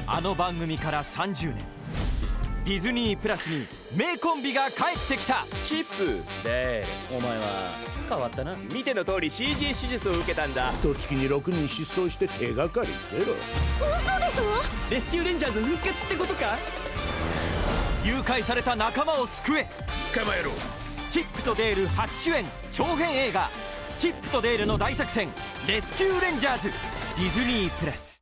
あの番組から30年、ディズニープラスに名コンビが帰ってきた。 チップ、デール、お前は変わったな。見ての通り CG 手術を受けたんだ。 一月に6人失踪して手がかりゼロ。 嘘でしょ。 レスキューレンジャーズ復活ってことか。 誘拐された仲間を救え。 捕まえろ。 チップとデール初主演長編映画、チップとデールの大作戦レスキューレンジャーズ、ディズニープラス。